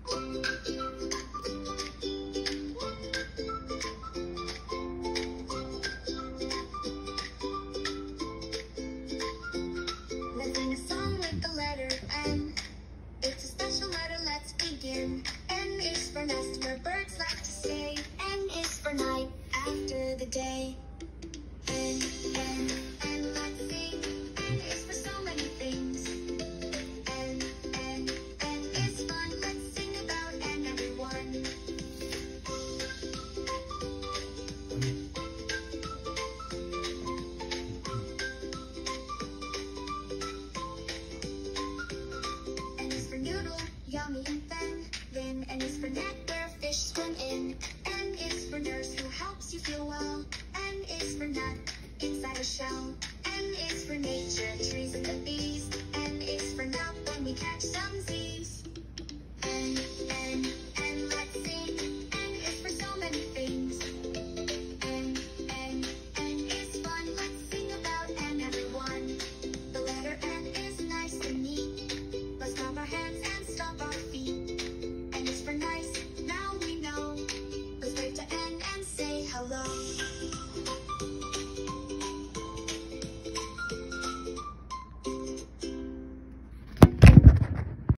Let's sing a song with the letter N. It's a special letter, let's begin. N is for nest, where birds like to stay. N is for night, after the day. N, let's sing. N is for so many things. N is fun, let's sing about N, everyone. N is for noodle, yummy and thin. Then N is for net, where fish swim in. N is for nurse, who helps you feel well. N is for nut, inside a shell. N is for nature, trees and the bees. N is for nap, when we catch some Z's.